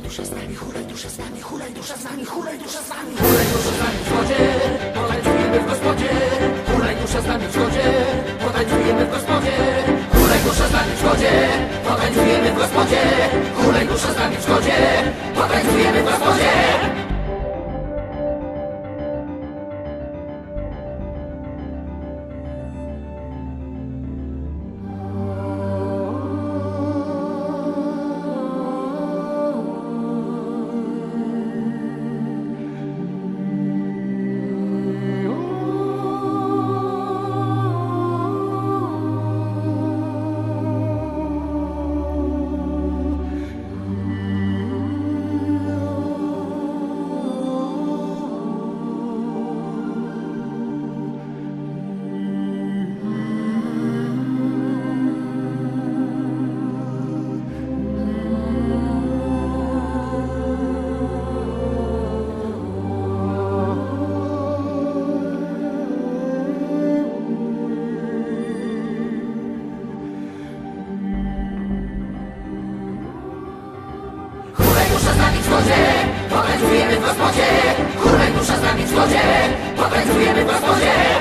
dusza z nami, hulaj dusza z nami, hulaj dusza z nami, hulaj dusza z nami. Hulaj dusza z nami w zgodzie, potańcujemy w gospodzie. Hulaj dusza z nami w zgodzie, potańcujemy w gospodzie. Hulaj dusza z nami w zgodzie, potańcujemy w gospodzie. Hulaj dusza z nami w zgodzie, potańcujemy w gospodzie. Hulaj dusza z nami w zgodzie, potańcujemy w gospodzie. Hulaj dusza z nami w zgodzie, potańcujemy w gospodzie.